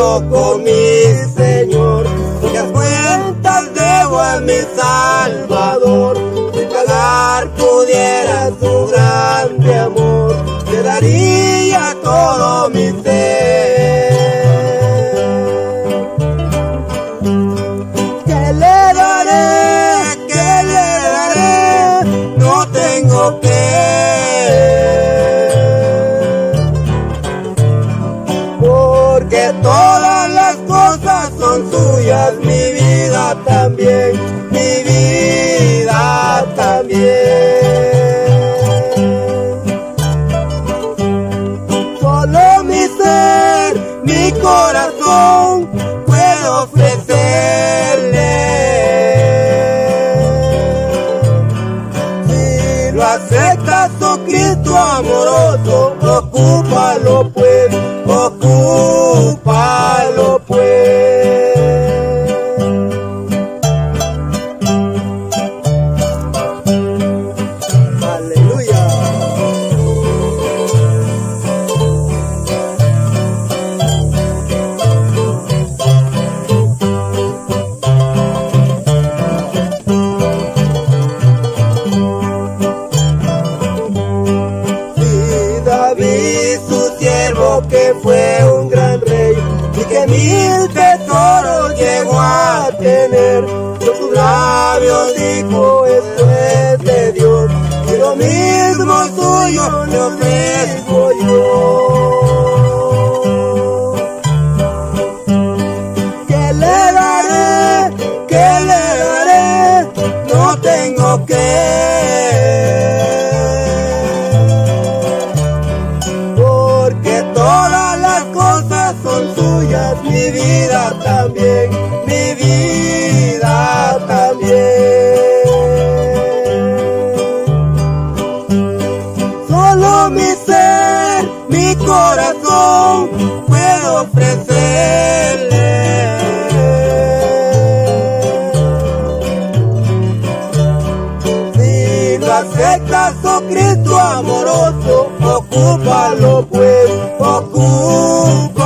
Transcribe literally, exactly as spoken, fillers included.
solo con mi Señor. Muchas cuentas debo a mi Salvador, si pagar pudiera su grande amor, te daría todo mi ser. ¿Qué le daré? ¿Qué le daré? No tengo que, porque todas las cosas son suyas, mi vida también, mi vida también. Solo mi ser, mi corazón puedo ofrecerle. Si lo aceptas, oh Cristo amoroso, ocúpalo pues, ocúpalo pues. Aleluya. Sí, David, su siervo, que fue un gran rey y que mil tesoros llegó a tener, por sus labios dijo: esto es de Dios, y lo mismo suyo le ofrezco yo. ¿Qué le daré? ¿Qué le daré? No tengo que, porque todas las cosas son suyas, mi vida también, mi vida también. Solo mi ser, mi corazón puedo ofrecerle. Si lo aceptas, oh Cristo amoroso, ocúpalo pues, ocúpalo.